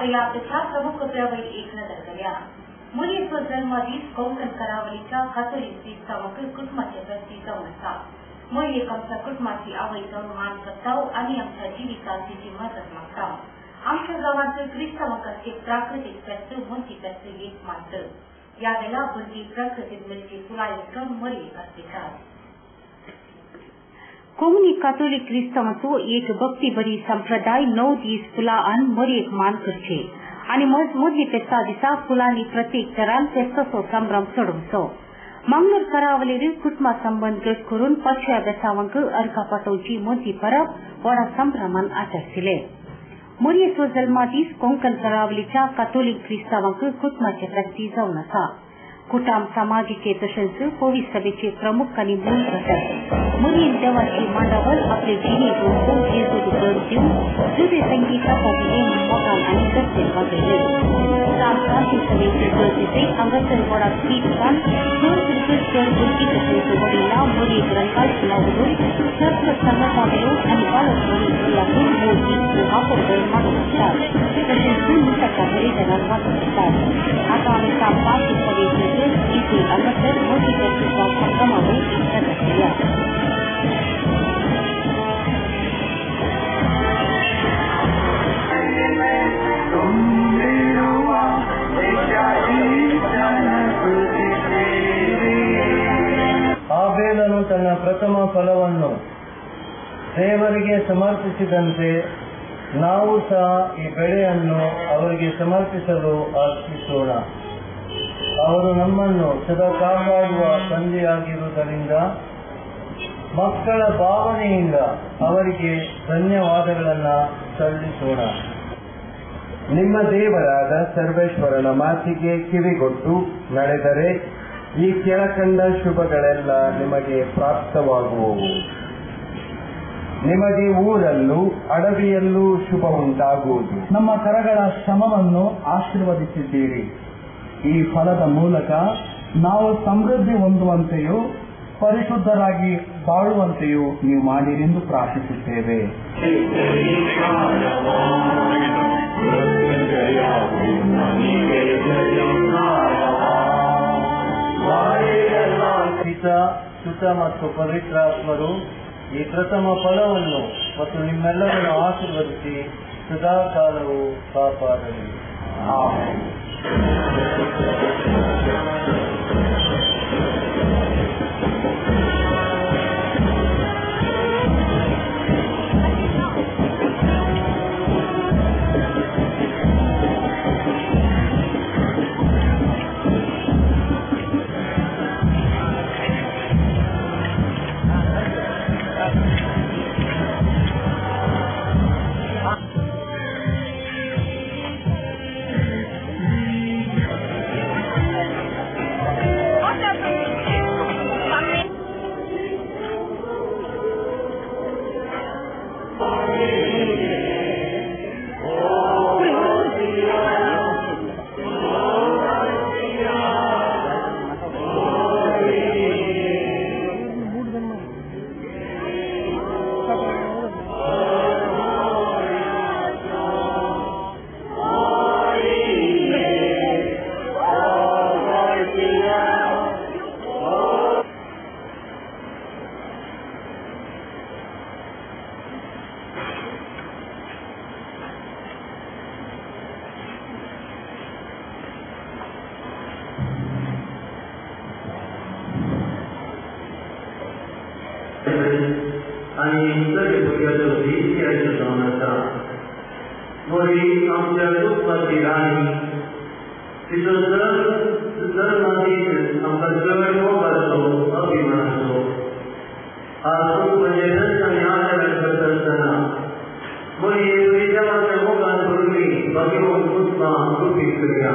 यापेक्षा प्रमुख प्रवैल एक नजर करूया. मुलीचा जन्मदिस कोकण करावलीच्या कॅथोलिक ख्रिस्तावक कुटुंबाच्या प्रती जाऊन असा. मुली आमच्या कुटुंबाची आवय जाऊन मान करताव आणि आमच्या जीविताची मदत मागताव. आमच्या गावात ख्रिस्तावकांचे प्राकृतिक तत्व मोठी तत्व एक मात्र. यावेळेला भुरगी प्रकृतीत मिळते फुलायचं मुली असतात. कोमनी कॅथोलिक क्रिस्तावांचो एक भक्तीभरी संप्रदाय 9 दीस फुलां मोरयेक मान करचे आणि मजली फेस्ता दिसा फुलांनी प्रत्येक तरान फेस्ताचो संभ्रम सोडोवचो. मंगळूर करावलेर कुटुंबा संबंध गट करून पक्षया बेसावंक अर्घा पाठोवची मोठी परब व्हडा संभ्रमान आचरतले. मोरयेचो जल्मादीस कोंकण करावलीच्या कॅथोलिक क्रिस्तावांक कुटुंबाचे प्रती जावन आसा. कुटाम समाजीचे तशेंच पोलीस सभेचे प्रमुख आणि मूळ घटक मुलीन देवाची मांडावर आपले जिणे दोन जेजूक दर दिवन जुदे संगीतासाठी मोगान आणि गस्तेर वाजयले. क्रांती सभेचे गरजेचे हांगासर व्हडा कीर्तन चड भुरगी तशेंच वडिलां मोरयेक रंगाल फुलावरून शस्त्र संघटनावेलो आणि बालक लागून मोदी वापर मागतात. तशेंच मुसाच्या बलिदानाक वाचतात. आता आमी क्रांती सभेचे इथे हांगासर मोठी चर्चेचा संगमावर नजर केल्या. ಆಬೇಲನು ತನ್ನ ಪ್ರಥಮ ಫಲವನ್ನು ದೇವರಿಗೆ ಸಮರ್ಪಿಸಿದಂತೆ ನಾವು ಸಹ ಈ ಬೆಳೆಯನ್ನು ಅವರಿಗೆ ಸಮರ್ಪಿಸಲು ಆಶಿಸೋಣ. ಅವರು ನಮ್ಮನ್ನು ಸದಾ ಕಾಪಾಡುವ ತಂದೆಯಾಗಿರುವುದರಿಂದ ಮಕ್ಕಳ ಭಾವನೆಯಿಂದ ಅವರಿಗೆ ಧನ್ಯವಾದಗಳನ್ನು ಸಲ್ಲಿಸೋಣ. ನಿಮ್ಮ ದೇವರಾದ ಸರ್ವೇಶ್ವರನ ಮಾತಿಗೆ ಕಿವಿಗೊಟ್ಟು ನಡೆದರೆ ಈ ಕೆಳಕಂಡ ಶುಭಗಳೆಲ್ಲ ನಿಮಗೆ ಪ್ರಾಪ್ತವಾಗುವವು. ನಿಮಗೆ ಊರಲ್ಲೂ ಅಡವಿಯಲ್ಲೂ ಶುಭ ಉಂಟಾಗುವುದು. ನಮ್ಮ ಕರಗಳ ಶ್ರಮವನ್ನು ಆಶೀರ್ವದಿಸಿದ್ದೀರಿ. ಈ ಫಲದ ಮೂಲಕ ನಾವು ಸಮೃದ್ಧಿ ಹೊಂದುವಂತೆಯೂ ಪರಿಶುದ್ಧರಾಗಿ ಬಾಳುವಂತೆಯೂ ನೀವು ಮಾಡಿರೆಂದು ಪ್ರಾರ್ಥಿಸುತ್ತೇವೆ. ಪಿತಾ, ಸುತ ಮತ್ತು ಪವಿತ್ರಾತ್ಮರು ಈ ಪ್ರಥಮ ಫಲವನ್ನು ಮತ್ತು ನಿಮ್ಮೆಲ್ಲರನ್ನು ಆಶೀರ್ವದಿಸಿ ಸದಾ ಕಾಲವು ಕಾಪಾಡಲಿ. आणि सगळे भुरग्याचो दीस यायचो जावन आसा. मोरी आमच्या कुटुंबाची राणी तिचो जल्मादीस आमकां चड मोगाचो अभिमानाचो. आज म्हणजे आनी आदर करतना मोरी देवाच्या मोगान भरली भगवंत कुटुंबां कृपी करया.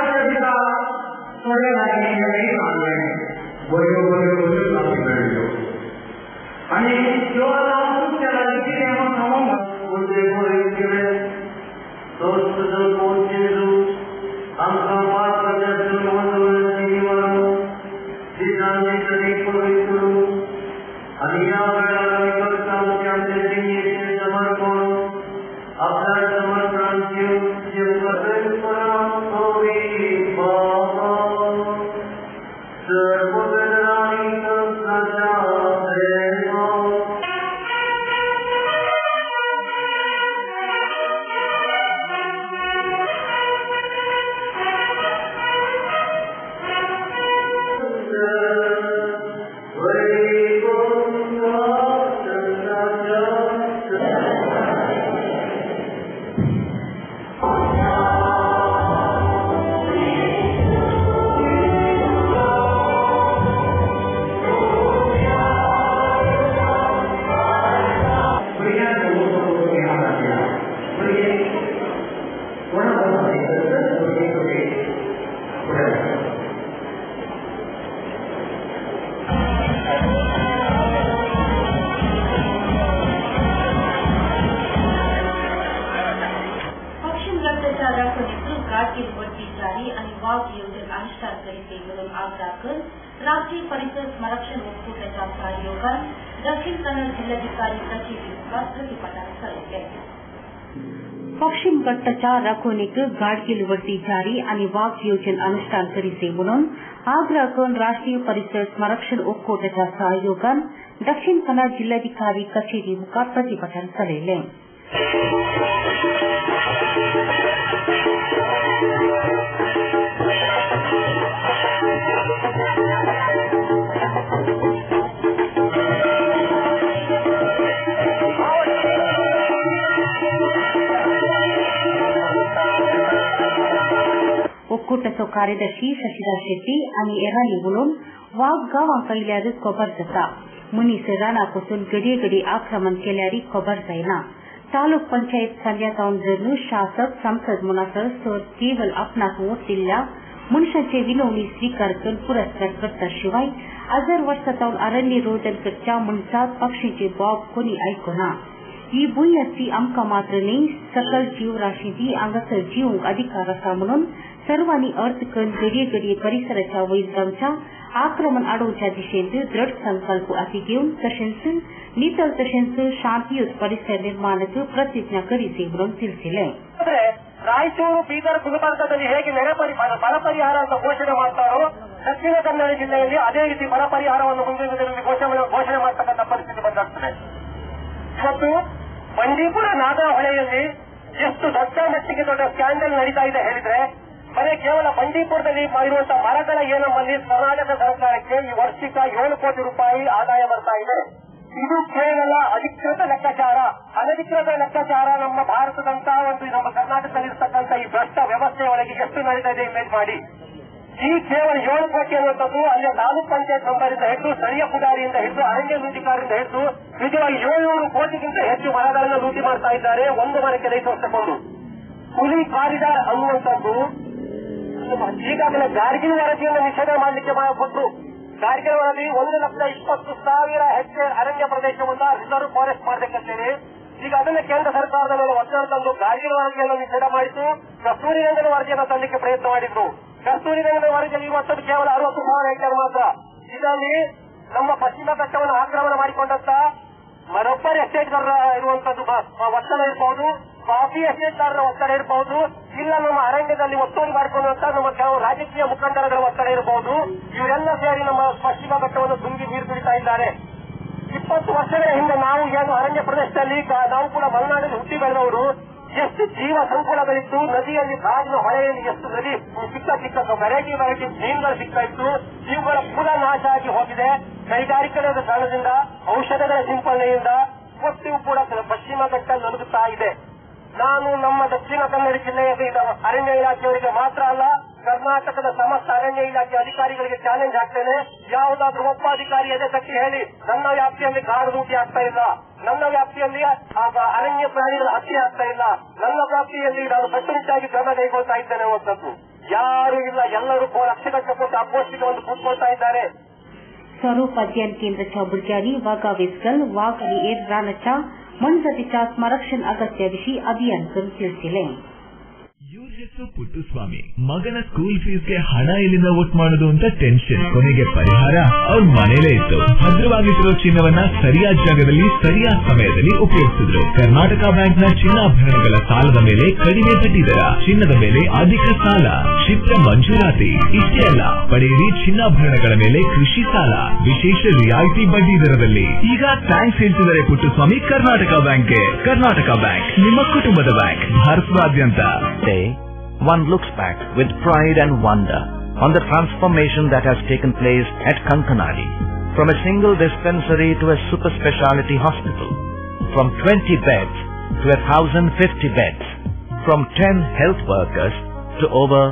Voglio वाघ योजना अनुष्ठान करीत म्हणून आग्रह कर राष्ट्रीय परिसर संरक्षण ಒಕ್ಕೂಟದ ಸಹಯೋಗ दक्षिण कन्नड़ जिल्हाधिकारी कचेरी प्रतिपादन केले. पश्चिम घट्टाच्या राखोनीक गाडगिलवरती जारी आणि वाघ योजना अनुष्ठान करीत म्हणून आग्रह करून राष्ट्रीय परिसर संरक्षण ಒಕ್ಕೂಟದ सहयोगान दक्षिण कन्नड़ जिल्हाधिकारी कचेरी मुखार प्रतिपादन केले. ಒಕ್ಕೂಟದ ಕಾರ್ಯದರ್ಶಿ ಶಶಿಧರ್ शेट्टी आणि एरानी बोलून वाघ गावांक आयल्यार खबर जाता. मनीस रानापासून घडये घडी आक्रमण केल्यारी खबर जायना. तालूक पंचायत संध्याकाळून जर शासक संसद मुनासर तर केवळ आपणाक वोट दिल्ल्या मनशांचे विनवणी स्वीकार करून पुरस्कार करता शिवाय 1000 वर्षांतावन अरण्य रोदन करच्या मनशात पक्षींचे बोब कोणी आयकना. ही भूंयस्ती आमकां मात्र न्ही सकल जीवराशींची हांगासर जिवंक अधिकार आसा म्हणून सर्वांनी अर्थ करून घडये घडये परिसराच्या वयर जावच्या आक्रमण आडोवच्या दिशेन दृढ संकल्प हाती घेवन तशेंच नितळ तशेंच शांतियुत परिसर निर्माणಕ್ಕೆ ಪ್ರತಿಜ್ಞಾ ಕರಿಸಿ म्हणून ತಿಳಿಸಿले. ರಾಯಚೂರು ಬೀದರ್ ಗುಲ್ಬರ್ಗದಲ್ಲಿ ಹೇಗೆ ನೆರೆ ಬರ ಪರಿಹಾರ ಅಂತ ಘೋಷಣೆ ಮಾಡ್ತಾರೋ ದಕ್ಷಿಣ ಕನ್ನಡ ಜಿಲ್ಲೆಯಲ್ಲಿ ಅದೇ ರೀತಿ ಬರ ಪರಿಹಾರವನ್ನು ಮುಂದಿನ ದಿನದಲ್ಲಿ ಘೋಷಣೆ ಮಾಡತಕ್ಕಂಥ ಪರಿಸ್ಥಿತಿ ಬಂದಾಗ್ತದೆ. ಇವತ್ತು ಬಂಡೀಪುರ ನಾಗರಹೊಳೆಯಲ್ಲಿ ಎಷ್ಟು ದೊಡ್ಡ ಮಟ್ಟಿಗೆ ದೊಡ್ಡ ಸ್ಕ್ಯಾಂಡಲ್ ನಡೀತಾ ಇದೆ ಹೇಳಿದ್ರೆ ಬರೀ ಕೇವಲ ಬಂಡೀಪುರದಲ್ಲಿ ಇರುವಂತಹ ಮರಗಳ ನಮ್ಮಲ್ಲಿ ಕರ್ನಾಟಕ ಸರ್ಕಾರಕ್ಕೆ ಈ ವರ್ಷಿಕ 7 ಕೋಟಿ ರೂಪಾಯಿ ಆದಾಯ ಬರ್ತಾ ಇದೆ. ಇದು ಕೇವಲ ಅಧಿಕೃತ ಲೆಕ್ಕಾಚಾರ. ಅನಧಿಕೃತ ಲೆಕ್ಕಾಚಾರ ನಮ್ಮ ಭಾರತದಂತಹ ಒಂದು ನಮ್ಮ ಕರ್ನಾಟಕದಲ್ಲಿರ್ತಕ್ಕಂಥ ಈ ಭ್ರಷ್ಟ ವ್ಯವಸ್ಥೆ ಒಳಗೆ ಎಷ್ಟು ನಡೀತಾ ಇದೆ ಇಮೇಜ್ ಮಾಡಿ. ಈ ಕೇವಲ 7 ಕೋಟಿ ಅನ್ನುವಂಥದ್ದು ಅಲ್ಲಿ ತಾಲೂಕ್ ಪಂಚಾಯತ್ ಮೆಂಬರಿಂದ ಹಿಡಿದು ಸ್ಥಳೀಯ ಪುಡಾರಿಯಿಂದ ಹಿಡಿದು ಅರಣ್ಯ ಲೂಟಿಕಾರರಿಂದ ಹಿಡಿದು ನಿಜವಾಗಿ 700 ಕೋಟಿಗಿಂತ ಹೆಚ್ಚು ಮರಗಳನ್ನು ಲೂಟಿ ಮಾಡ್ತಾ ಇದ್ದಾರೆ ಒಂದು ಮರಕ್ಕೆ ರೈತರಿಸಿಕೊಂಡು. ಹುಲಿ ಕಾರಿಡಾರ್ ಅನ್ನುವಂಥದ್ದು ಈಗಾಗಲೇ ಗಾರ್ಗಿಲ್ ವರದಿಯನ್ನು ನಿಷೇಧ ಮಾಡಲಿಕ್ಕೆ ಕೊಟ್ಟು ಗಾರ್ಗಿಲ್ ವರದಿ 1,20,000 ಹೆಕ್ಟೇರ್ ಅರಣ್ಯ ಪ್ರದೇಶವನ್ನ ರಿಸರ್ವ್ ಫಾರೆಸ್ಟ್ ಮಾಡಬೇಕಂತೇಳಿ ಈಗ ಅದನ್ನ ಕೇಂದ್ರ ಸರ್ಕಾರದ ಮೇಲೆ ಒತ್ತಡ ತಂದು ಗಾರ್ಗಿಲ್ ವರದಿಯನ್ನು ನಿಷೇಧ ಮಾಡಿದ್ದು ಕಸ್ತೂರಿ ರಂಗನ ವರದಿಯನ್ನು ತರಲಿಕ್ಕೆ ಪ್ರಯತ್ನ ಮಾಡಿದ್ರು. ಕಸ್ತೂರಿ ರಂಗನ ವರದಿಯಲ್ಲಿ ಇವತ್ತು ಕೇವಲ 60,000 ಹೆಕ್ಟೇರ್ ಮಾತ್ರ. ಇದರಲ್ಲಿ ನಮ್ಮ ಪಶ್ಚಿಮ ಘಟ್ಟವನ್ನು ಆಕ್ರಮಣ ಮಾಡಿಕೊಂಡಂತ ರಬ್ಬರ್ ಎಸ್ಟೇಟ್ಗಾರರ ಇರುವಂತದ್ದು ಒತ್ತಡ ಇರಬಹುದು, ಕಾಫಿ ಎಸ್ಟೇಟ್ಗಾರರ ಒತ್ತಡ ಇರಬಹುದು, ಇಲ್ಲ ನಮ್ಮ ಅರಣ್ಯದಲ್ಲಿ ಒತ್ತುವರಿ ಮಾಡಿಕೊಂಡಂತ ನಮ್ಮ ಕೆಲವು ರಾಜಕೀಯ ಮುಖಂಡರುಗಳ ಒತ್ತಡ ಇರಬಹುದು. ಇವರೆಲ್ಲ ಸೇರಿ ನಮ್ಮ ಪಶ್ಚಿಮ ಘಟ್ಟವನ್ನು ತುಂಬಿ ನೀರು ಬಿಡ್ತಾ ಇದ್ದಾರೆ. 20 ವರ್ಷಗಳ ಹಿಂದೆ ನಾವು ಏನು ಅರಣ್ಯ ಪ್ರದೇಶದಲ್ಲಿ ನಾವು ಕೂಡ ಮಲೆನಾಡಲ್ಲಿ ಹುಟ್ಟಿ ಬೆಳೆದವರು ಎಷ್ಟು ಜೀವ ಸಂಕುಲಗಳಿತ್ತು. ನದಿಯಲ್ಲಿ ಬಾಗಿನ ಹೊಳೆಯಲ್ಲಿ ಎಷ್ಟು ನದಿ ಚಿಕ್ಕ ವೆರೈಟಿ ಮೀನುಗಳು ಸಿಗ್ತಾ ಇತ್ತು. ಇವುಗಳ ಕೂಡ ನಾಶ ಆಗಿ ಹೋಗಿದೆ. ಕೈಗಾರಿಕೆಗಳ ಕಾರಣದಿಂದ, ಔಷಧಗಳ ಸಿಂಪಡಣೆಯಿಂದ ಇವತ್ತಿಗೂ ಕೂಡ ಪಶ್ಚಿಮ ಘಟ್ಟ ನಲುಗುತ್ತಾ ಇದೆ. ನಾನು ನಮ್ಮ ದಕ್ಷಿಣ ಕನ್ನಡ ಜಿಲ್ಲೆಯ ಅರಣ್ಯ ಇಲಾಖೆಯವರಿಗೆ ಮಾತ್ರ ಅಲ್ಲ, ಕರ್ನಾಟಕದ ಸಮಸ್ತ ಅರಣ್ಯ ಇಲಾಖೆ ಅಧಿಕಾರಿಗಳಿಗೆ ಚಾಲೆಂಜ್ ಆಗ್ತೇನೆ. ಯಾವುದಾದ್ರೂ ಒಬ್ಬ ಅಧಿಕಾರಿ ಎದೆ ತಟ್ಟಿ ಹೇಳಿ ನನ್ನ ವ್ಯಾಪ್ತಿಯಲ್ಲಿ ಕಾಡು ಲೂಟಿ ಆಗ್ತಾ ಇಲ್ಲ, ನನ್ನ ವ್ಯಾಪ್ತಿಯಲ್ಲಿ ಅರಣ್ಯ ಪ್ರಾಣಿಗಳ ಹತ್ಯೆ ಆಗ್ತಾ ಇಲ್ಲ, ನನ್ನ ವ್ಯಾಪ್ತಿಯಲ್ಲಿ ನಾನು ಕಟ್ಟುನಿಟ್ಟಾಗಿ ಕ್ರಮ ಕೈಗೊಳ್ತಾ ಇದ್ದೇನೆ ಅನ್ನುವಂಥದ್ದು ಯಾರು ಇಲ್ಲ. ಎಲ್ಲರೂ ಲಕ್ಷಗಟ್ಟಲೆ ಕೊಟ್ಟು ಅಪೋಸ್ಟಿಗೆ ಒಂದು ಕೂತ್ಕೊಳ್ತಾ ಇದ್ದಾರೆ. स्वरूप अध्ययन केंद्राच्या भुरग्यांनी वाघा वेचगल वाघ आणि एर रानाच्या मनजातीच्या संरक्षण अगत्याविषयी अभियान करून ತಿಳಿಸಿले. ಇವ್ರ ಹೆಸರು ಪುಟ್ಟುಸ್ವಾಮಿ. ಮಗನ ಸ್ಕೂಲ್ ಫೀಸ್ಗೆ ಹಣ ಎಲ್ಲಿಂದ ಒಟ್ಟು ಮಾಡೋದು ಅಂತ ಟೆನ್ಷನ್. ಕೊನೆಗೆ ಪರಿಹಾರ ಅವ್ರ ಮನೇಲೇ ಇತ್ತು. ಭದ್ರವಾಗಿಟ್ಟಿರೋ ಚಿನ್ನವನ್ನ ಸರಿಯಾದ ಜಾಗದಲ್ಲಿ ಸರಿಯಾದ ಸಮಯದಲ್ಲಿ ಉಪಯೋಗಿಸಿದ್ರು. ಕರ್ನಾಟಕ ಬ್ಯಾಂಕ್ನ ಚಿನ್ನಾಭರಣಗಳ ಸಾಲದ ಮೇಲೆ ಕಡಿಮೆ ಬಡ್ಡಿ ದರ, ಚಿನ್ನದ ಮೇಲೆ ಅಧಿಕ ಸಾಲ, ಶೀಘ್ರ ಮಂಜೂರಾತಿ. ಇಷ್ಟೇ ಅಲ್ಲ, ಪಡೆಯಿರಿ ಚಿನ್ನಾಭರಣಗಳ ಮೇಲೆ ಕೃಷಿ ಸಾಲ ವಿಶೇಷ ರಿಯಾಯಿತಿ ಬಡ್ಡಿ ದರದಲ್ಲಿ. ಈಗ ಥ್ಯಾಂಕ್ಸ್ ಹೇಳ್ತಿದ್ದಾರೆ ಪುಟ್ಟುಸ್ವಾಮಿ ಕರ್ನಾಟಕ ಬ್ಯಾಂಕ್ಗೆ. ಕರ್ನಾಟಕ ಬ್ಯಾಂಕ್ ನಿಮ್ಮ ಕುಟುಂಬದ ಬ್ಯಾಂಕ್, ಭಾರತದಾದ್ಯಂತ. One looks back with pride and wonder on the transformation that has taken place at Kankanadi, from a single dispensary to a super speciality hospital, from 20 beds to 1,050 beds, from 10 health workers to over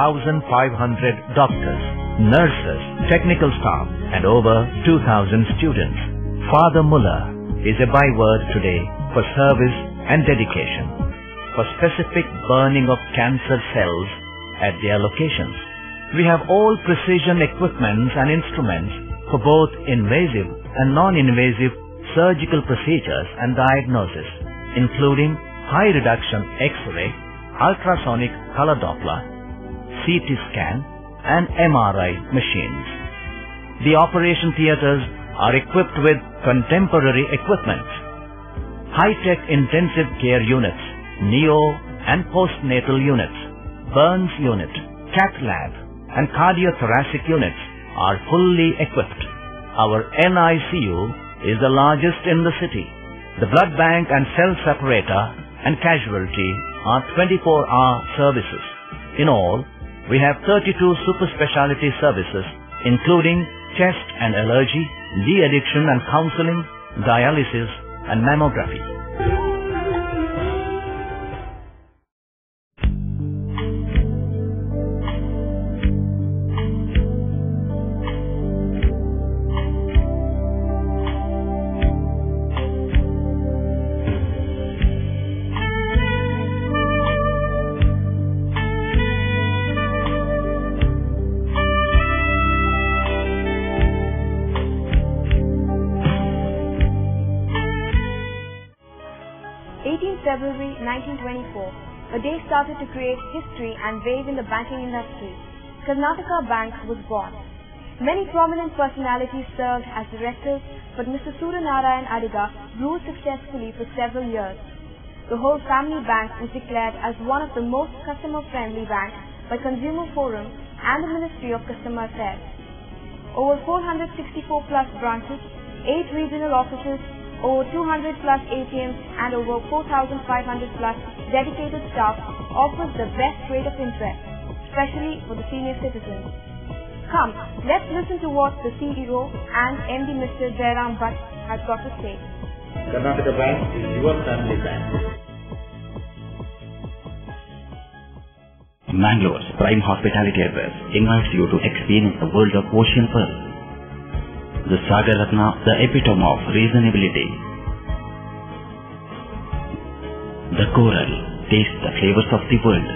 1,500 doctors, nurses, technical staff and over 2,000 students. Father Muller is a byword today for service and dedication, for specific burning of cancer cells at their locations. We have all precision equipments and instruments for both invasive and non-invasive surgical procedures and diagnosis, including high reduction X-ray, ultrasonic color Doppler, CT scan, and MRI machines. The operation theatres are equipped with contemporary equipment. High-tech intensive care units, neo and postnatal units, burns unit, cath lab, and cardiothoracic units are fully equipped. Our NICU is the largest in the city. The blood bank and cell separator and casualty are 24-hour services. In all, we have 32 super specialty services, including chest and allergy, de-addiction and counseling, dialysis and mammography. February 1924, a day started to create history and wave in the banking industry. Karnataka Bank was born. Many prominent personalities served as directors, but Mr. Suryanarayan Adiga grew successfully for several years. The whole family bank was declared as one of the most customer-friendly banks by Consumer Forum and the Ministry of Customer Affairs. Over 464 plus branches, 8 regional offices, over 200 plus ATMs and over 4,500 plus dedicated staff offers the best rate of interest, especially for the senior citizens. Come, let's listen to what the CEO and MD Mr. Jairam Bhatt has got to say. Karnataka Bank is your family bank. Mangalore's prime hospitality address invites you to experience the world of Ocean Pearl. The Sagar Ratna, the epitome of reasonability. The Coral, taste the flavors of the world.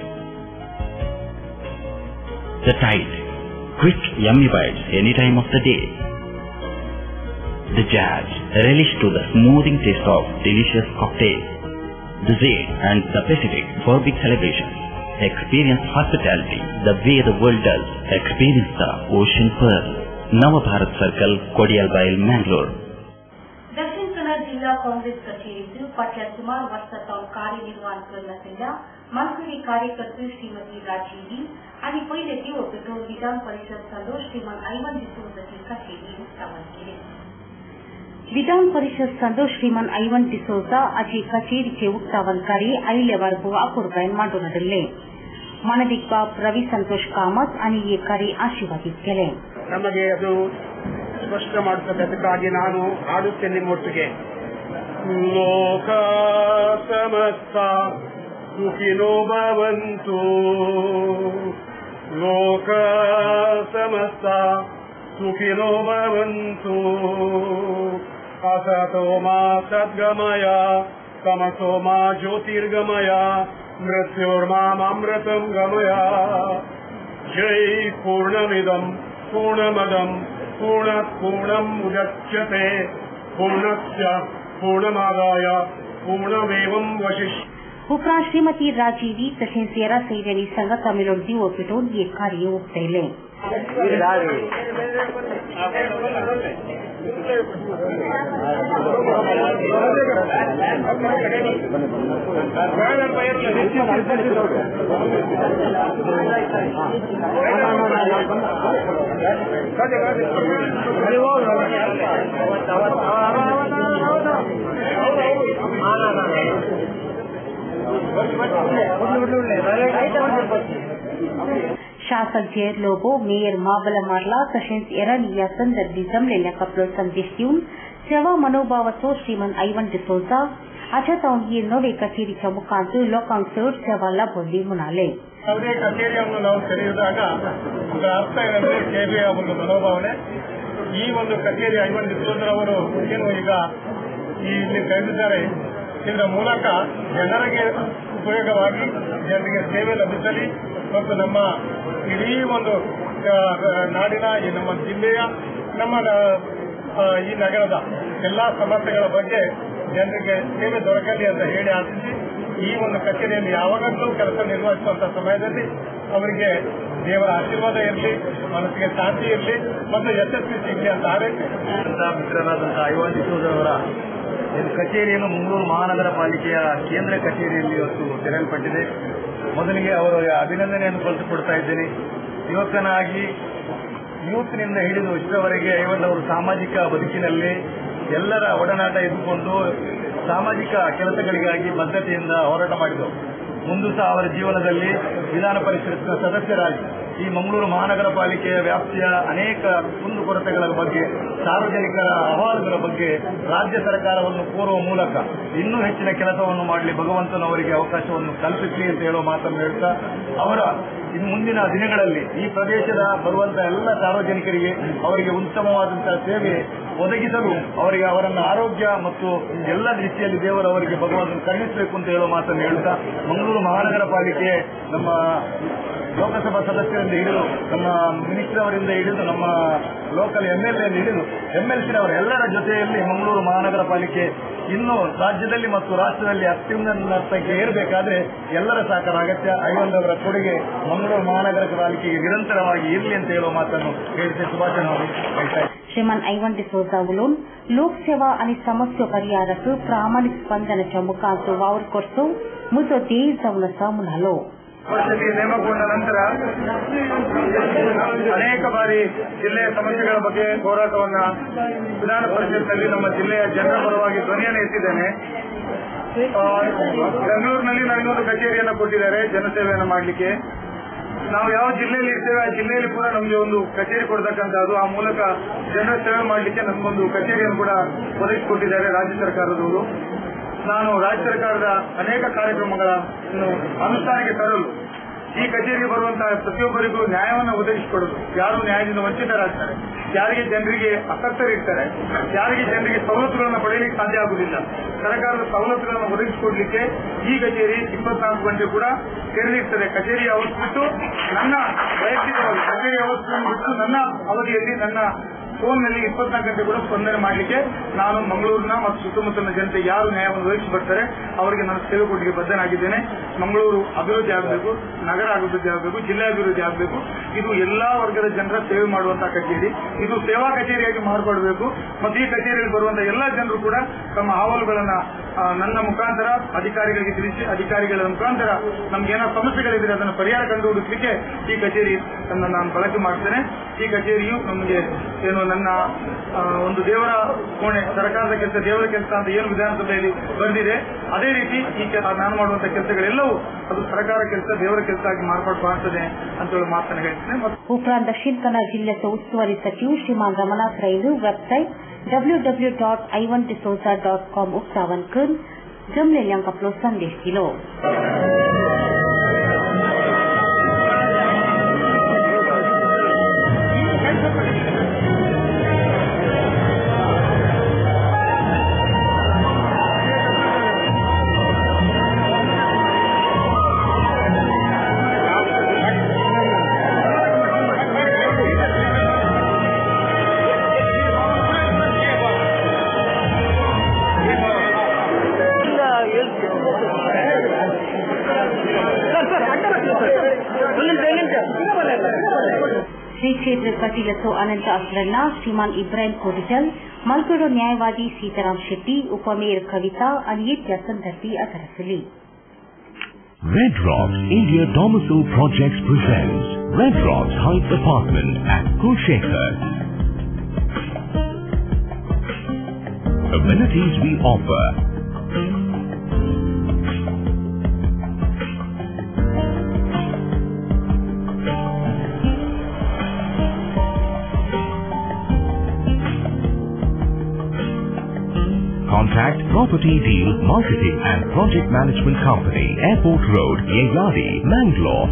The Tide, quick yummy bites any time of the day. The Jazz, relish to the smoothing taste of delicious cocktails. The Zade and the Pacific for big celebrations. Experience hospitality the way the world does. Experience the Ocean Pearl. Navabharat circle Kodialbail Mangalore. Dakshina Kannada जिला कांग्रेस कचेरी फाटल्या सुमार वर्सांसावन कार्यनिर्वाह करनाशिल्ल्या मानकरी कार्यकर्ते श्रीमती राजीवी आनी पयले दिवो पेटोवन विधान परिषद सदस्य श्रीमान आयमन डिसोजाची कचेरी उक्तावण केली. विधान परिषद सदस्य श्रीमान आयमन डिसोजा हाची कचेरीचे उक्तावण कार्य आयल्यावरಗೂ आकुर्बायेन मांडून हाडले. मानदिक बाब रवी संतोष कामत आणि हे कार्य आशीर्वादित केले. ನಮಗೆ ಅದು ಸ್ಪಷ್ಟ ಮಾಡಿಸಬೇಕಾಗಿ ನಾನು ಹಾಡುತ್ತೇನೆ ಒಟ್ಟಿಗೆ. ಲೋಕ ಸಮಸ್ತ ಸುಖಿನೋ ಭವಂತು, ಲೋಕ ಸಮಸ್ತ ಸುಖಿನೋ ಭವಂತು, ಅಸತೋ ಮಾ ಸದ್ಗಮಯ ತಮಸೋ ಮಾ ಜ್ಯೋತಿರ್ಗಮಯ ಮೃತ್ಯುರ್ಮಾಮೃತಂ ಗಮಯ. ಜೈ ಪೂರ್ಣಮಿದಂ पूर्णमदं पूर्णात् पूर्णं मुदच्यते पूर्णस्य पूर्णमादाय पूर्णमेवं वशिष्यते. उपरांत श्रीमती राजीवी तशेंच येरा सैन्यांनी संघ तमिळोड दिवो पेटोवन हे कार्य उक्तायले. शासक जयर लोबो मेयर माबला मारला तशेंच येरांनी या संदर्भी जमलेल्या कपलो संदेश दिवन सेवा मनोभावाचो श्रीमंत आयवन डिसोजा हाच्या तावन ही नवे कचेरीच्या मुखांतून लोकांक चड सेवा लाभली म्हणाले. ಯಾವುದೇ ಕಚೇರಿಯನ್ನು ನಾವು ತೆರೆಯುವಾಗ ಅದರ ಅರ್ಥ ಏನಂದ್ರೆ ಸೇವೆಯ ಒಂದು ಮನೋಭಾವನೆ. ಈ ಒಂದು ಕಚೇರಿ ಐವನ್ ಡಿಸೋಜಾ ಅವರು ಏನು ಈಗ ಇಲ್ಲಿ ತೆರೆದಿದ್ದಾರೆ, ಇದರ ಮೂಲಕ ಜನರಿಗೆ ಉಪಯೋಗವಾಗಿ ಜನರಿಗೆ ಸೇವೆ ಲಭಿಸಲಿ ಮತ್ತು ನಮ್ಮ ಇಡೀ ಒಂದು ನಾಡಿನ ಈ ನಮ್ಮ ಜಿಲ್ಲೆಯ ನಮ್ಮ ಈ ನಗರದ ಎಲ್ಲಾ ಸಮಸ್ಯೆಗಳ ಬಗ್ಗೆ ಜನರಿಗೆ ಸೇವೆ ದೊರಕಲಿ ಅಂತ ಹೇಳಿ ಆಶಿಸಿ ಈ ಒಂದು ಕಚೇರಿಯಲ್ಲಿ ಯಾವಾಗಲೂ ಕೆಲಸ ನಿರ್ವಹಿಸುವಂತ ಸಮಯದಲ್ಲಿ ಅವರಿಗೆ ದೇವರ ಆಶೀರ್ವಾದ ಇರಲಿ, ಮನಸ್ಸಿಗೆ ಶಾಂತಿ ಇರಲಿ ಮತ್ತು ಯಶಸ್ವಿ ಸಿಗಲಿ ಅಂತ ಹಾರೈಕೆ. ಮಿತ್ರರಾದಂತಹ ಐವಾನ್ ಡಿಸೋಜ ಅವರ ಕಚೇರಿಯನ್ನು ಮಂಗಳೂರು ಮಹಾನಗರ ಪಾಲಿಕೆಯ ಕೇಂದ್ರ ಕಚೇರಿಯಲ್ಲಿ ಇವತ್ತು ತೆರೆಯಲ್ಪಟ್ಟಿದೆ. ಮೊದಲಿಗೆ ಅವರ ಅಭಿನಂದನೆಯನ್ನು ಕಲಿಸಿಕೊಡ್ತಾ ಇದ್ದೇನೆ. ಯುವಕನಾಗಿ ಯೂತ್ನಿಂದ ಹಿಡಿದು ಇಷ್ಟರವರೆಗೆ ಐವನ್ ಅವರು ಸಾಮಾಜಿಕ ಬದುಕಿನಲ್ಲಿ ಎಲ್ಲರ ಒಡನಾಟ ಇದ್ದುಕೊಂಡು ಸಾಮಾಜಿಕ ಕೆಲಸಗಳಿಗಾಗಿ ಬದ್ಧತೆಯಿಂದ ಹೋರಾಟ ಮಾಡಿದರು. ಮುಂದೂ ಸಹ ಅವರ ಜೀವನದಲ್ಲಿ ವಿಧಾನ ಪರಿಷತ್ನ ಸದಸ್ಯರಾಗಿ ಈ ಮಂಗಳೂರು ಮಹಾನಗರ ಪಾಲಿಕೆಯ ವ್ಯಾಪ್ತಿಯ ಅನೇಕ ಕುಂದುಕೊರತೆಗಳ ಬಗ್ಗೆ, ಸಾರ್ವಜನಿಕರ ಅಹವಾಲುಗಳ ಬಗ್ಗೆ ರಾಜ್ಯ ಸರ್ಕಾರವನ್ನು ಕೋರುವ ಮೂಲಕ ಇನ್ನೂ ಹೆಚ್ಚಿನ ಕೆಲಸವನ್ನು ಮಾಡಲಿ ಭಗವಂತನು ಅವರಿಗೆ ಅವಕಾಶವನ್ನು ಕಲ್ಪಿಸಲಿ ಅಂತ ಹೇಳುವ ಮಾತನ್ನು ಹೇಳ್ತಾ, ಅವರ ಇನ್ನು ಮುಂದಿನ ದಿನಗಳಲ್ಲಿ ಈ ಪ್ರದೇಶದ ಬರುವಂತಹ ಎಲ್ಲ ಸಾರ್ವಜನಿಕರಿಗೆ ಅವರಿಗೆ ಉತ್ತಮವಾದಂತಹ ಸೇವೆ ಒದಗಿಸಲು ಅವರಿಗೆ ಅವರನ್ನ ಆರೋಗ್ಯ ಮತ್ತು ಎಲ್ಲ ರೀತಿಯಲ್ಲಿ ದೇವರು ಅವರಿಗೆ ಭಗವಂತನ ಕರುಣಿಸಬೇಕು ಅಂತ ಹೇಳುವ ಮಾತನ್ನು ಹೇಳ್ತಾ, ಮಂಗಳೂರು ಮಹಾನಗರ ಪಾಲಿಕೆ ನಮ್ಮ ಲೋಕಸಭಾ ಸದಸ್ಯರಿಂದ ಹಿಡಿದು ನಮ್ಮ ಮಿನಿಸ್ಟರ್ ಅವರಿಂದ ಹಿಡಿದು ನಮ್ಮ ಲೋಕಲ್ MLA ಹಿಡಿದು MLC ನವರ ಎಲ್ಲರ ಜೊತೆಯಲ್ಲಿ ಮಂಗಳೂರು ಮಹಾನಗರ ಪಾಲಿಕೆ ಇನ್ನು ರಾಜ್ಯದಲ್ಲಿ ಮತ್ತು ರಾಷ್ಟ್ರದಲ್ಲಿ ಅತ್ಯುನ್ನತಕ್ಕೆ ಏರಬೇಕಾದ್ರೆ ಎಲ್ಲರ ಸಹಕಾರ ಅಗತ್ಯ. ಐವನ್ ಅವರ ಕೊಡುಗೆ ಮಂಗಳೂರು ಮಹಾನಗರ ಪಾಲಿಕೆಗೆ ನಿರಂತರವಾಗಿ ಇರಲಿ ಅಂತ ಹೇಳುವ ಮಾತನ್ನು ಹೇಳಿದೆ. ಶುಭಾಶಯವನ್ನು ಹೇಳ್ತಾ ಇದ್ದಾರೆ. श्रीमान ऐवन डिसोजा उलोवन लोकसेवा आणि समस्या परिहाराक प्रामाणिक स्पंदनाच्या मुखांचो वावर करचो म्हजो देश जावन आसा म्हणालो. ನೇಮಕಗೊಂಡ ನಂತರ ಅನೇಕ ಬಾರಿ ಜಿಲ್ಲೆಯ ಸಮಸ್ಯೆಗಳ ಬಗ್ಗೆ ಹೋರಾಟವನ್ನ ವಿಧಾನ ಪರಿಷತ್ನಲ್ಲಿ ನಮ್ಮ ಜಿಲ್ಲೆಯ ಜನರ ಪರವಾಗಿ ಧ್ವನಿಯನ್ನು ಎತ್ತಿದ್ದೇನೆ. ಬೆಂಗಳೂರಿನಲ್ಲಿ ನನಗೊಂದು ಕಚೇರಿಯನ್ನು ಕೊಟ್ಟಿದ್ದಾರೆ ಜನಸೇವೆಯನ್ನು ಮಾಡಲಿಕ್ಕೆ. ನಾವು ಯಾವ ಜಿಲ್ಲೆಯಲ್ಲಿ ಇರ್ತೇವೆ ಆ ಜಿಲ್ಲೆಯಲ್ಲಿ ಕೂಡ ನಮಗೆ ಒಂದು ಕಚೇರಿ ಕೊಡ್ತಕ್ಕಂಥದ್ದು, ಆ ಮೂಲಕ ಜನರ ಸೇವೆ ಮಾಡಲಿಕ್ಕೆ ನಮಗೊಂದು ಕಚೇರಿಯನ್ನು ಕೂಡ ಒದಗಿಸಿಕೊಟ್ಟಿದ್ದಾರೆ ರಾಜ್ಯ ಸರ್ಕಾರದವರು. ನಾನು ರಾಜ್ಯ ಸರ್ಕಾರದ ಅನೇಕ ಕಾರ್ಯಕ್ರಮಗಳನ್ನು ಅನುಷ್ಠಾನಕ್ಕೆ ತರಲು ಈ ಕಚೇರಿಗೆ ಬರುವಂತಹ ಪ್ರತಿಯೊಬ್ಬರಿಗೂ ನ್ಯಾಯವನ್ನು ಒದಗಿಸಿಕೊಡೋದು, ಯಾರು ನ್ಯಾಯದಿಂದ ವಂಚಿತರಾಗ್ತಾರೆ, ಯಾರಿಗೆ ಜನರಿಗೆ ಅಸಕ್ತರಿರ್ತಾರೆ, ಯಾರಿಗೆ ಜನರಿಗೆ ಸವಲತ್ತುಗಳನ್ನು ಪಡೆಯಲಿಕ್ಕೆ ಸಾಧ್ಯ ಆಗುವುದಿಲ್ಲ, ಸರ್ಕಾರದ ಸವಲತ್ತುಗಳನ್ನು ಒದಗಿಸಿಕೊಡ್ಲಿಕ್ಕೆ ಈ ಕಚೇರಿ 24 ಗಂಟೆ ಕೂಡ ತೆರೆದಿರ್ತದೆ. ಕಚೇರಿಯ ಅವಧಿ ಬಿಟ್ಟು ನನ್ನ ವೈಯಕ್ತಿಕವಾಗಿ ಕಚೇರಿಯ ಅವಧಿಯನ್ನು ಬಿಟ್ಟು ನನ್ನ ಅವಧಿಯಲ್ಲಿ ನನ್ನ ಫೋನ್ನಲ್ಲಿ 24 ಗಂಟೆ ಕೂಡ ಸ್ಪಂದನೆ ಮಾಡಲಿಕ್ಕೆ ನಾನು ಮಂಗಳೂರಿನ ಮತ್ತು ಸುತ್ತಮುತ್ತಲಿನ ಜನತೆ ಯಾರು ನ್ಯಾಯವನ್ನು ಒದಗಿಸಿ ಬರ್ತಾರೆ ಅವರಿಗೆ ನಾನು ಸೇವೆ ಕೊಡಲಿಕ್ಕೆ ಬದ್ಧನಾಗಿದ್ದೇನೆ. ಮಂಗಳೂರು ಅಭಿವೃದ್ಧಿ ಆಗಬೇಕು, ನಗರ ಅಭಿವೃದ್ಧಿ ಆಗಬೇಕು, ಜಿಲ್ಲೆ ಅಭಿವೃದ್ಧಿ ಆಗಬೇಕು. ಇದು ಎಲ್ಲಾ ವರ್ಗದ ಜನರ ಸೇವೆ ಮಾಡುವಂತಹ ಕಚೇರಿ. ಇದು ಸೇವಾ ಕಚೇರಿಯಾಗಿ ಮಾರ್ಪಡಬೇಕು ಮತ್ತು ಈ ಕಚೇರಿಯಲ್ಲಿ ಬರುವಂತಹ ಎಲ್ಲಾ ಜನರು ಕೂಡ ತಮ್ಮ ಅಹವಾಲುಗಳನ್ನ ನನ್ನ ಮುಖಾಂತರ ಅಧಿಕಾರಿಗಳಿಗೆ ತಿಳಿಸಿ, ಅಧಿಕಾರಿಗಳ ಮುಖಾಂತರ ನಮ್ಗೇನೋ ಸಮಸ್ಯೆಗಳಿದ್ರೆ ಅದನ್ನು ಪರಿಹಾರ ಕಂಡುಹುಡುಕಲಿಕ್ಕೆ ಈ ಕಚೇರಿ ನಾನು ಬಳಕೆ ಮಾಡ್ತೇನೆ. ಈ ಕಚೇರಿಯು ನಮಗೆ ಏನು ನನ್ನ ಒಂದು ದೇವರ ಕೋಣೆ, ಸರ್ಕಾರದ ಕೆಲಸ ದೇವರ ಕೆಲಸ ಅಂತ ಏನು ವಿಧಾನಸಭೆಯಲ್ಲಿ ಬರೆದಿದೆ ಅದೇ ರೀತಿ ಈ ನಾನು ಮಾಡುವಂತಹ ಕೆಲಸಗಳೆಲ್ಲವೂ ಅದು ಸರ್ಕಾರ ಕೆಲಸ ದೇವರ ಕೆಲಸ ಆಗಿ ಮಾರ್ಪಾಡ್ತದೆ ಅಂತ ಹೇಳಿ ಮಾತನ್ನು ಹೇಳ್ತೇನೆ. उपरांत दक्षिण कन्नड जिल्ह्याचे उस्तुवारी सचिव श्रीमान रमनाथ रैलू वेबसाईट www.ivandisoza.com उक्तावण करून जमलेल्यांक आपलो संदेश दिलो. श्री क्षेत्र कटीलसो अनंत असरण्ण श्रीमान इब्राहिम कोडिजल मलपेडो न्यायवादी सीताराम शेट्टी उपमेयर कविता आणि येत्या संदर्भी असरसली. Red Rocks India Domicile Projects presents Red Rocks Heights Apartment at Kulshekhar. Amenities we offer: Contact Property Deal Marketing and Project Management Company, Airport Road, Yeyadi, Mangalore.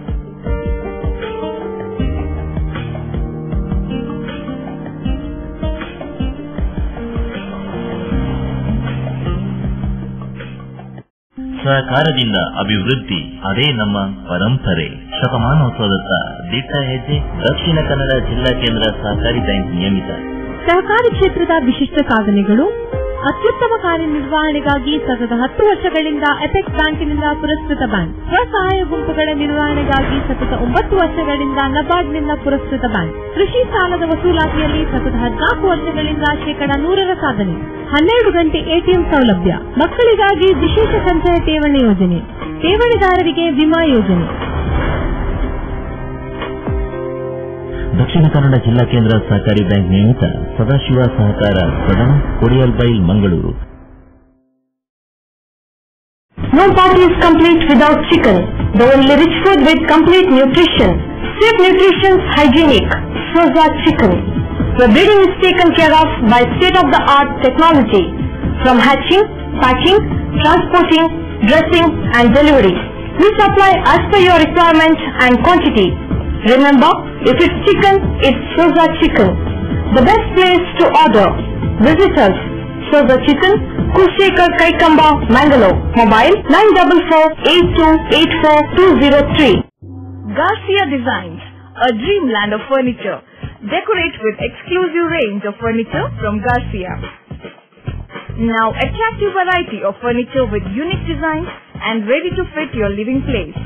ಸಹಕಾರದಿಂದ ಅಭಿವೃದ್ಧಿ, ಅದೇ ನಮ್ಮ ಪರಂಪರೆ. ಶತಮಾನೋತ್ಸವದತ್ತ ದಿಟ್ಟ ಹೆಜ್ಜೆ. ದಕ್ಷಿಣ ಕನ್ನಡ ಜಿಲ್ಲಾ ಕೇಂದ್ರ ಸಹಕಾರಿ ಬ್ಯಾಂಕ್ ನಿಯಮಿತ. ಸಹಕಾರಿ ಕ್ಷೇತ್ರದ ವಿಶಿಷ್ಟ ಸಾಧನೆಗಳು, ಅತ್ಯುತ್ತಮ ಕಾರ್ಯನಿರ್ವಹಣೆಗಾಗಿ ಸತತ 10 ವರ್ಷಗಳಿಂದ ಎಪೆಕ್ಸ್ ಬ್ಯಾಂಕಿನಿಂದ ಪುರಸ್ಕೃತ ಬ್ಯಾಂಕ್. ಸ್ವಸಹಾಯ ಗುಂಪುಗಳ ನಿರ್ವಹಣೆಗಾಗಿ ಸತತ 9 ವರ್ಷಗಳಿಂದ ನಬಾರ್ಡ್ನಿಂದ ಪುರಸ್ಕೃತ ಬ್ಯಾಂಕ್. ಕೃಷಿ ಸಾಲದ ವಸೂಲಾತಿಯಲ್ಲಿ ಸತತ 14 ವರ್ಷಗಳಿಂದ 100% ಸಾಧನೆ. 12 ಗಂಟೆ ಎಟಿಎಂ ಸೌಲಭ್ಯ. ಮಕ್ಕಳಿಗಾಗಿ ವಿಶೇಷ ಸಂಚಯ ಠೇವಣಿ ಯೋಜನೆ, ಠೇವಣಿದಾರರಿಗೆ ವಿಮಾ ಯೋಜನೆ. ದಕ್ಷಿಣ ಕನ್ನಡ ಜಿಲ್ಲಾ ಕೇಂದ್ರ ಸಹಕಾರಿ ಬ್ಯಾಂಕ್ ನಿಯಮಿತ ಸದಾಶಿವ ಸಹಕಾರ ಸದನ Kodialbail Mangaluru. No party is complete without chicken. The only rich food with complete nutrition. Sweet nutrition, hygienic. Soza Chicken. The breeding is taken care of by state-of-the-art technology. From hatching, packing, transporting, dressing and delivery. We supply as per your requirement and quantity. Remember, if it's chicken, it's Soza Chicken. The best place to order. Visit us. Soza Chicken, Kushekar Kaikamba, Mangalore. Mobile 944-8284-203. Garcia Designs, a dreamland of furniture. Decorate with exclusive range of furniture from Garcia. Now attractive variety of furniture with unique designs and ready to fit your living place.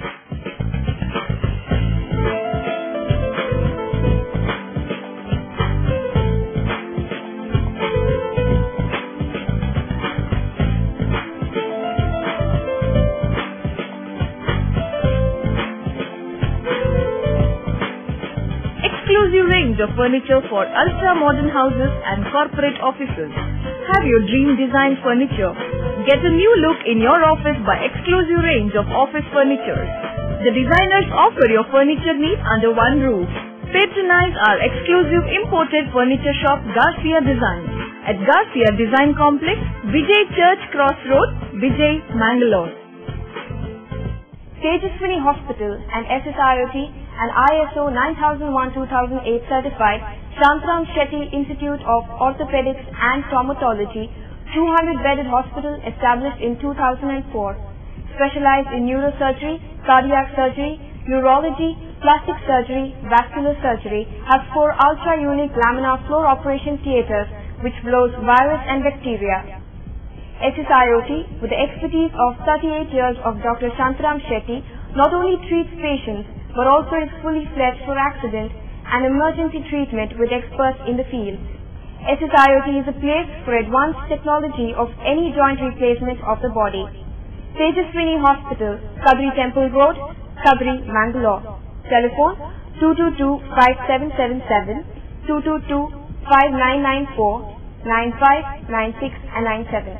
Exclusive range of furniture for ultra-modern houses and corporate offices. Have your dream design furniture. Get a new look in your office by exclusive range of office furniture. The designers offer your furniture needs under one roof. Patronize our exclusive imported furniture shop Garcia Design at Garcia Design Complex, Vijay Church Cross Road, Vijay, Mangalore. Tejaswini Hospital and SSIOT and ISO 9001-2008 certified Shantram Shetty Institute of Orthopedics and Traumatology, 200-bedded hospital established in 2004. Specialized in neurosurgery, cardiac surgery, urology, plastic surgery, vascular surgery, has 4 ultra-unique laminar floor operation theatres which blows virus and bacteria. SSIOT, with the expertise of 38 years of Dr. Shantram Shetty, not only treats patients but also is fully fledged for accident and emergency treatment with experts in the field. SSIOT is a place for advanced technology of any joint replacement of the body. Tejaswini Hospital, Kadri Temple Road, Kadri, Mangalore. Telephone 222-5777, 222-5994, 9596 and 97.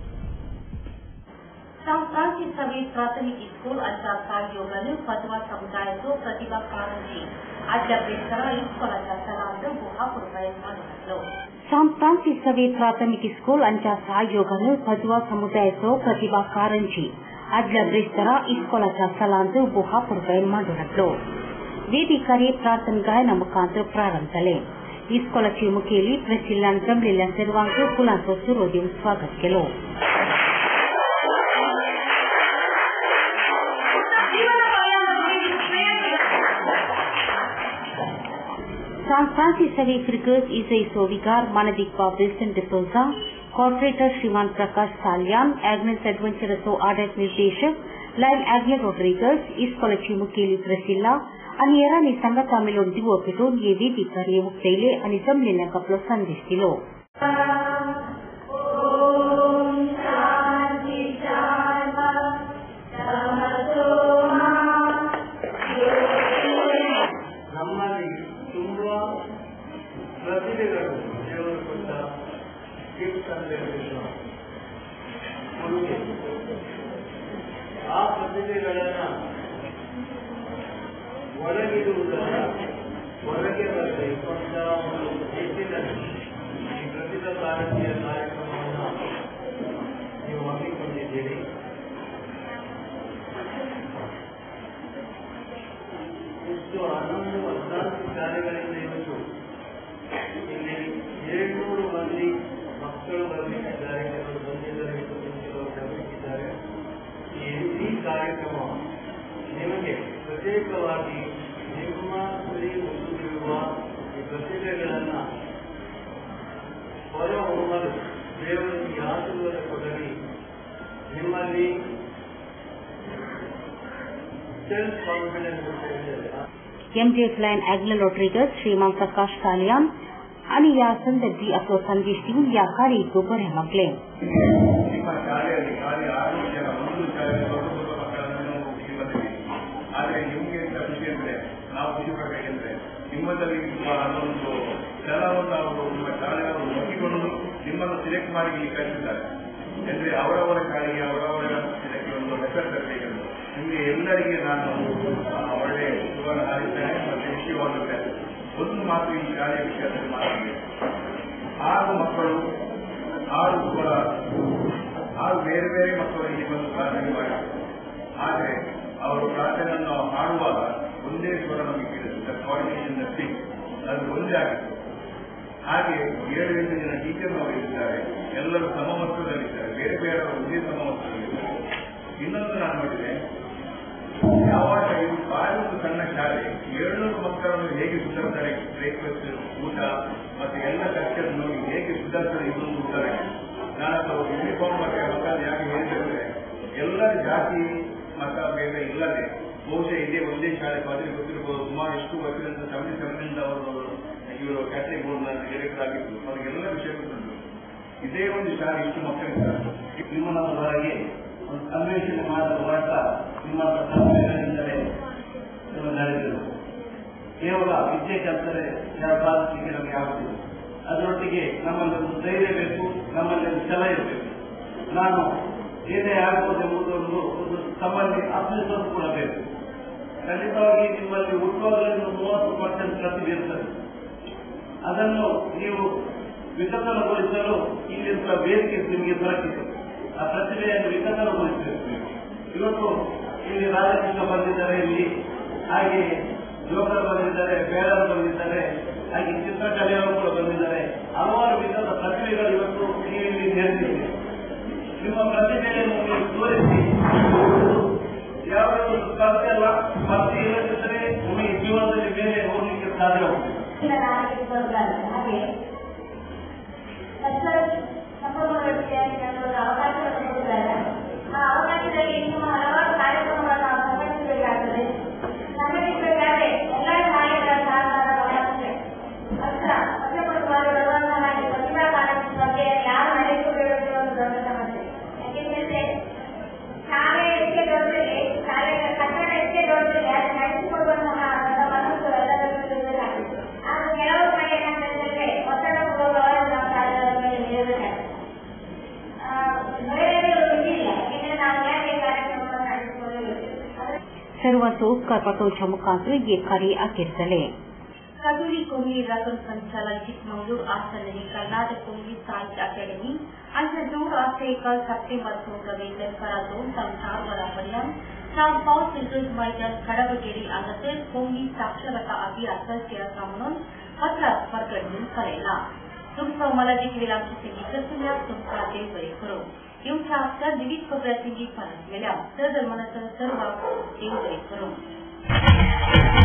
Sankranti सभी प्राथमिक school अच्छा सहयोगाने पदवा समुदाय को प्रतिभा कारणची आजच्या बेसरा इस्कोलाचा सलाम गुहापूर प्रयत्न संक्रांति सभी प्राथमिक स्कूल अंचा सहयोगाने पदवा समुदाय को प्रतिभा कारणची आजच्या बेसरा इस्कोलाचा सलाम गुहापूर प्रयत्न ವೇದಿಕಾರಿ ಪ್ರಾರ್ಥನೆ ಗಾಯನ ಮುಖಾಂತರ ಪ್ರಾರಂಭಿಸಲೆ ಇಸ್ಕೊಲची मुखेली प्रसिल्लान जमलेल्या सर्वांचे फुलांचो सुरो देऊन स्वागत केलो. संक्रांति सभी क्रिकेट इसे सोविगार मानदिक विल्सन डिसोजा कॉर्पोरेटर श्रीमान प्रकाश सालियान एग्नेस एडवेंचरसो आडत निर्देशक लाइन एग्नेस रोड्रिगस इस्कोलची मुखेली प्रसिल्ला आणि येरानी संघाचा मिळून दिवो पेटून ये वेदिकारी मुक्तैले आणि जमलेल्या कपलो संदेश दिलो. ಆ ಪ್ರತಿಭೆಗಳನ್ನ ಒಳಗಿಡುವುದನ್ನ ಹೊರಗೆ ಬರಬೇಕು ಅಂತ ಒಂದು ನಿಟ್ಟಿನಲ್ಲಿ ಈ ಪ್ರತಿಭಾ ಕಾರಂಜಿಯ ಕಾರ್ಯಕ್ರಮವನ್ನು ನೀವು ಹಮ್ಮಿಕೊಂಡಿದ್ದೀರಿ. ಇಷ್ಟು 11-14 ಶಾಲೆಗಳಿಂದ ಇವತ್ತು ಇಲ್ಲಿ 700 ಮಂದಿ ಮಕ್ಕಳು ಬರಲಿಕ್ಕಿದ್ದಾರೆ, ಕೆಲವರು ಬಂದಿದ್ದಾರೆ, ಕೆಲವರು ಗಮನಿಸಿದ್ದಾರೆ. ಈ ಕಾರ್ಯಕ್ರಮ ನಿಮಗೆ ಪ್ರತ್ಯೇಕವಾಗಿ ನಿಮ್ಮ ಬಳಿ ಮುಗಿದಿರುವ ಈ ಪ್ರತಿಭೆಗಳನ್ನು ಹೊರಹೊಮ್ಮಲು ನಿಮ್ಮಲ್ಲಿ self confidence MJF Line Aglo Triggers श्रीमान प्रकाश कालियान आणि या संदर्भी आपलो संदेश देऊन या ಕಾರ್ಯಕ್ಕೂ ಬರೆ ಮಕ್ಕಳೇ ನಿಮ್ಮ ಶಾಲೆಯಲ್ಲಿ ಖಾಲಿ 6 ಜನ ಒಂದು ಶಾಲೆಯಲ್ಲಿ ಸ್ವಲ್ಪ ಮಕ್ಕಳನ್ನು ಬಂದಿದ್ದೀವಿ. ಆದರೆ ನಿಮಗೆ ಅಂತ ಖುಷಿ ಅಂದ್ರೆ ನಾವು ಖುಷಿ ಪಡಬೇಕೆಂದ್ರೆ ನಿಮ್ಮಲ್ಲಿ ಅದೊಂದು ಛಲವನ್ನು ಅವರು ನಿಮ್ಮ ಶಾಲೆಯವರು ಒಪ್ಪಿಕೊಂಡು ನಿಮ್ಮನ್ನು ಸಿಲೆಕ್ಟ್ ಮಾಡಿ ಇಲ್ಲಿ ಕಳಿಸಿದ್ದಾರೆ. ಅಂದ್ರೆ ಅವರವರ ಶಾಲೆಗೆ ಅವರವರ ಇದಕ್ಕೆ ಒಂದು ಹೆಸರು ತರಬೇಕೆಂದು ನಿಮಗೆ ಎಲ್ಲರಿಗೆ ನಾನು ಒಳ್ಳೆ ಶುಭವನ್ನು ಹಾರಿಸ್ತೇನೆ ಮತ್ತು ವಿಷಯವಾಗುತ್ತೇನೆ. ಒಂದು ಮಾತು ಈ ಶಾಲೆಯ ವಿಷಯದಲ್ಲಿ ಮಾತಾಡಿದೆ. 6 ಮಕ್ಕಳು 6 ಬೇರೆ ಬೇರೆ ಮಕ್ಕಳು ಇಲ್ಲಿ ಬಂದು ಪ್ರಾರ್ಥನೆ ಮಾಡಿದರು. ಆದರೆ ಅವರು ಪ್ರಾರ್ಥನೆಯನ್ನು ಹಾಡುವಾಗ ಒಂದೇ ಸ್ವರ ನಮಗೆ ಕೇಳಿದ್ರು. ಕೋಆರ್ಡಿನೇಷನ್ ಸಿಂಗ್ ಅದು ಒಂದೇ ಆಗಿತ್ತು. ಹಾಗೆ 7-8 ಜನ ಟೀಚರ್ನವರು ಇದ್ದಾರೆ. ಎಲ್ಲರೂ ಸಮವಸ್ತ್ರದಲ್ಲಿದ್ದಾರೆ. ಬೇರೆ ಬೇರೆ ಒಂದೇ ಸಮವಸ್ತ್ರದಲ್ಲಿದ್ದಾರೆ. ಇನ್ನೊಂದು ನಾನು ನೋಡಿದೆ, ಯಾವಾಗ ಇದು ಭಾರಿ ಒಂದು ಸಣ್ಣ ಶಾಲೆ 700 ಮಕ್ಕಳನ್ನು ಹೇಗೆ ಸುಧಾರಿಸ್ತಾರೆ, ಬ್ರೇಕ್ಫಾಸ್ಟ್ ಊಟ ಮತ್ತೆ ಎಲ್ಲ ಕಲ್ಚರ್ ನೋಡಿ ಹೇಗೆ ಸುಧಾರಿಸ್ತಾರೆ ಇದೊಂದು ಉದಾಹರಣೆ. ನಾನು ಯೂನಿಫಾರ್ಮ್ ಮತ್ತೆ ಮಕ್ಕಳು ಯಾಕೆ ಹೇಳಿದ್ರೆ ಎಲ್ಲರ ಜಾತಿ ಮತ ಭೇದ ಇಲ್ಲದೆ ಬಹುಶಃ ಇದೇ ಒಂದೇ ಶಾಲೆ ಪಾತ್ರೆ ಗೊತ್ತಿರಬಹುದು. ಸುಮಾರು ಎಷ್ಟು ವರ್ಷದಿಂದ 77 ಅವರು ಇವರು ಕ್ಯಾಥಲಿಕ್ ಬೋರ್ಡ್ನ ಡೈರೆಕ್ಟರ್ ಆಗಿದ್ರು. ಅವ್ರಿಗೆಲ್ಲ ವಿಷಯ ಗೊತ್ತುಂಟು. ಇದೇ ಒಂದು ಶಾಲೆ ಇಷ್ಟು ಮಕ್ಕಳಿದ್ದಾರೆ. ನಿಮ್ಮನ ಹೊರಗೆ ಒಂದು ಅನ್ವೇಷಣೆ ಮಾಡಲು ಹೊರಟ ನಿಮ್ಮ ಸಂಸ್ಥೆಗಳಿಂದಲೇ ನಡೆದರು. ಕೇವಲ ವಿದ್ಯೆ ಕಲಿತರೆ ಸಾಧಿಸಲಿಕ್ಕೆ ನಮಗೆ ಆಗುತ್ತಿಲ್ಲ. ಅದರೊಟ್ಟಿಗೆ ನಮ್ಮಲ್ಲಿ ಒಂದು ಧೈರ್ಯ ಬೇಕು, ನಮ್ಮಲ್ಲಿ ಒಂದು ಛಲ ಇರಬೇಕು. ನಾನು ಏನೇ ಆಗಬಹುದು ಎಂಬುದೊಂದು ತಮ್ಮಲ್ಲಿ ಆತ್ಮವಿಶ್ವಾಸ ಕೂಡ ಬೇಕು. ಖಂಡಿತವಾಗಿ ನಿಮ್ಮಲ್ಲಿ ಹುಟ್ಟುವಾಗಲೇ 30% ಪ್ರತಿಭೆ ಇರ್ತದೆ. ಅದನ್ನು ನೀವು ವಿಕಸನಗೊಳಿಸಲು ಇಲ್ಲಿರುವ ವೇದಿಕೆ ನಿಮಗೆ ದೊರಕಿದೆ. ಆ ಪ್ರತಿಭೆಯನ್ನು ವಿಕಸನಗೊಳಿಸಬೇಕು. ಇವತ್ತು ಇಲ್ಲಿ ರಾಧಾಕೃಷ್ಣ ಬಂದಿದ್ದಾರೆ, ಇಲ್ಲಿ ಹಾಗೆ ಜೋಕರ್ ಬಂದಿದ್ದಾರೆ, ಬೇಡರು ಬಂದಿದ್ದಾರೆ, ಹಾಗೆ ಚಿತ್ರಕಲೆಯವರು ಕೂಡ ಬಂದಿದ್ದಾರೆ. ಹಲವಾರು ವಿಧದ ಪ್ರತಿಭೆಗಳು ಇವತ್ತು ಇಲ್ಲಿ ನೆರೆದಿದೆ. ನಿಮ್ಮ ಪ್ರತಿಭೆಯನ್ನು ನೀವು ತೋರಿಸಿ ಯಾವುದೇ ಒಂದು ಸ್ಪರ್ಧೆ ಅಲ್ಲ, ಸ್ಪರ್ಧೆ ಇಲ್ಲದಿದ್ದರೆ ನಿಮಗೆ ಜೀವನದಲ್ಲಿ ಬೇರೆ ಹೋಗಲಿಕ್ಕೆ ಸಾಧ್ಯವಾಗುತ್ತದೆ. ಅವಕಾಶವನ್ನು ಕೊಟ್ಟಿದ್ದಾರೆ. ಆ ಅವಕಾಶದಲ್ಲಿ ಇನ್ನು ಹಲವಾರು ಕಾರ್ಯಕ್ರಮಗಳನ್ನು ಸಂಘಟಿಸಬೇಕಾಗುತ್ತದೆ. ಸಂಘಟಿಸಬೇಕಾದ್ರೆ ಎಲ್ಲ ಶಾಲೆಗಳ ಸಹಕಾರ ಬಹಳಷ್ಟೇ. ವರ್ಷಪೂರ್ವಕವಾಗಿ ಹಾಗೆ ಪ್ರತಿಭಾ ಕಾರಂಜಿ ಸ್ಪರ್ಧೆಯನ್ನು ಯಾರು ನಡೆಸಬೇಕು ಒಂದು ದೊಡ್ಡ ಸಮಸ್ಯೆ. ಯಾಕೆಂದ್ರೆ ಶಾಲೆ ಎಷ್ಟೇ ದೊಡ್ಡದಿದೆ, ಶಾಲೆಯ ಕಟ್ಟಡ ಎಷ್ಟೇ ದೊಡ್ಡದಿದೆ, ಅದು ನಡೆಸಿಕೊಡುವಂತಹ ದೊಡ್ಡ ಮನಸ್ಸು ಎಲ್ಲರಿಗೂ ಇರಬೇಕಾಗಿದೆ. ಆದ್ರೆ ಕೆಲವು ಕಡೆ ಏನಾಗ್ತದೆ, ಒತ್ತಡ ಪೂರ್ವಕವಾಗಿ ನಾವು ಶಾಲೆಗಳ ಮೇಲೆ ನೀಡಬೇಕಾಗಿದೆ. सर्वांचं उपकार पाठवच्या मुखांतर ये कार्य अखेर झाले. कजोली कोहली रकम संचालक चिकमंगलूर आस्थानದಲ್ಲಿ कर्नाटक कोहली साहित्य अकॅडमी आणि 2 सप्टेंबर 2 संस्थापनापर्यंत 4 पाऊस सेंटर्स मैदान खडबगेरी अंगसेल कोहली साक्षरता अभियान केला म्हणून पत्र प्रकटून करेला. तुमचं मला देखील विलामची विकसल्या तुमचा ते बरे करू येऊच्या तर विविध कोपऱ्यातील फरक गेल्या तर धर्माचं सर्व ते बरे करू.